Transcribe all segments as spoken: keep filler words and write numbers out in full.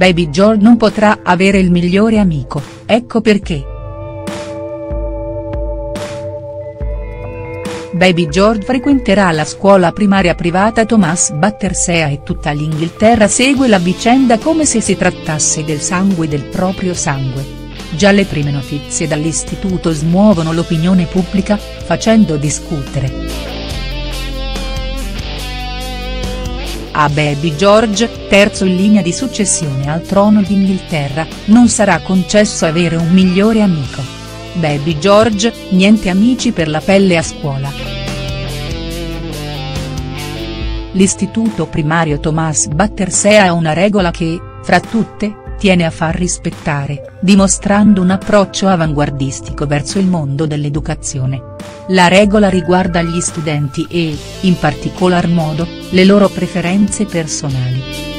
Baby George non potrà avere il migliore amico, ecco perché. Baby George frequenterà la scuola primaria privata Thomas Battersea e tutta l'Inghilterra segue la vicenda come se si trattasse del sangue del proprio sangue. Già le prime notizie dall'istituto smuovono l'opinione pubblica, facendo discutere. A Baby George, terzo in linea di successione al trono d'Inghilterra, non sarà concesso avere un migliore amico. Baby George, niente amici per la pelle a scuola. L'istituto primario Thomas Battersea ha una regola che, fra tutte, tiene a far rispettare, dimostrando un approccio avanguardistico verso il mondo dell'educazione. La regola riguarda gli studenti e, in particolar modo, le loro preferenze personali.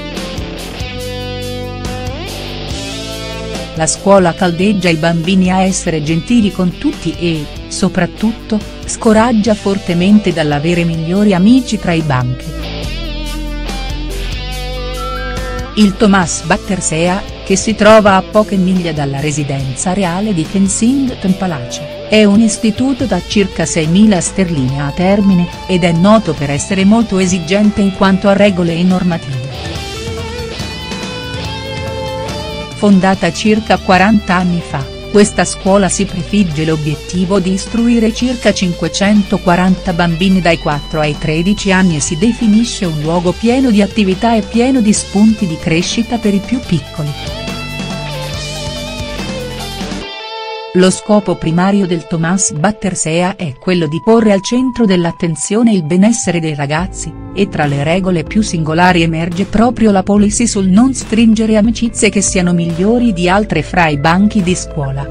La scuola caldeggia i bambini a essere gentili con tutti e, soprattutto, scoraggia fortemente dall'avere migliori amici tra i banchi. Il Thomas Battersea, che si trova a poche miglia dalla residenza reale di Kensington Palace, è un istituto da circa seimila sterline a termine, ed è noto per essere molto esigente in quanto a regole e normative. Fondata circa quaranta anni fa, questa scuola si prefigge l'obiettivo di istruire circa cinquecentoquaranta bambini dai quattro ai tredici anni e si definisce un luogo pieno di attività e pieno di spunti di crescita per i più piccoli. Lo scopo primario del Thomas Battersea è quello di porre al centro dell'attenzione il benessere dei ragazzi, e tra le regole più singolari emerge proprio la policy sul non stringere amicizie che siano migliori di altre fra i banchi di scuola.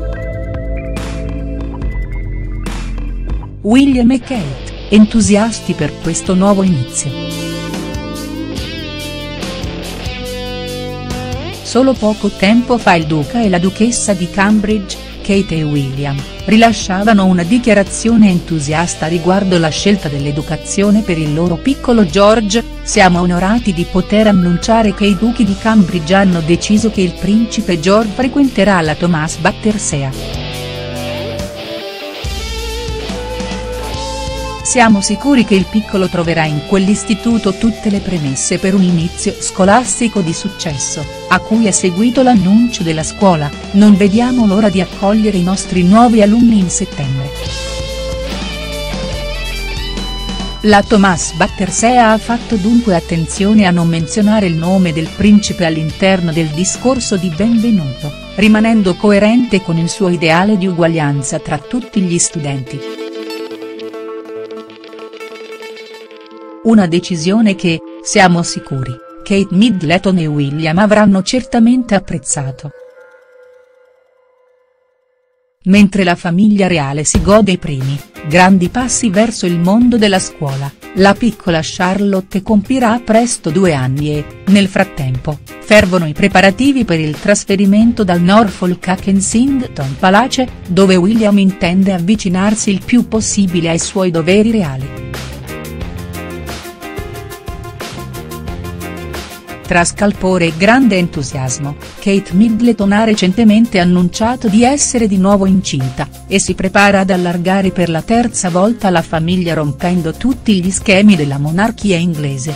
William e Kate, entusiasti per questo nuovo inizio. Solo poco tempo fa il duca e la duchessa di Cambridge, Kate e William, rilasciavano una dichiarazione entusiasta riguardo la scelta dell'educazione per il loro piccolo George: "Siamo onorati di poter annunciare che i duchi di Cambridge hanno deciso che il principe George frequenterà la Thomas Battersea. Siamo sicuri che il piccolo troverà in quell'istituto tutte le premesse per un inizio scolastico di successo, a cui è seguito l'annuncio della scuola, non vediamo l'ora di accogliere i nostri nuovi alunni in settembre." La Thomas Battersea ha fatto dunque attenzione a non menzionare il nome del principe all'interno del discorso di benvenuto, rimanendo coerente con il suo ideale di uguaglianza tra tutti gli studenti. Una decisione che, siamo sicuri, Kate Middleton e William avranno certamente apprezzato. Mentre la famiglia reale si gode i primi, grandi passi verso il mondo della scuola, la piccola Charlotte compirà presto due anni e, nel frattempo, fervono i preparativi per il trasferimento dal Norfolk a Kensington Palace, dove William intende avvicinarsi il più possibile ai suoi doveri reali. Tra scalpore e grande entusiasmo, Kate Middleton ha recentemente annunciato di essere di nuovo incinta, e si prepara ad allargare per la terza volta la famiglia rompendo tutti gli schemi della monarchia inglese.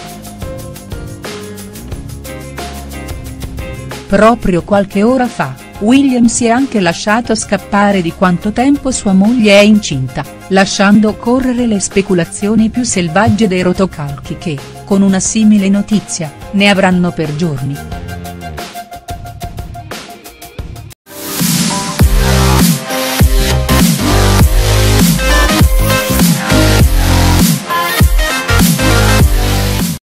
Proprio qualche ora fa, William si è anche lasciato scappare di quanto tempo sua moglie è incinta, lasciando correre le speculazioni più selvagge dei rotocalchi che, con una simile notizia, ne avranno per giorni.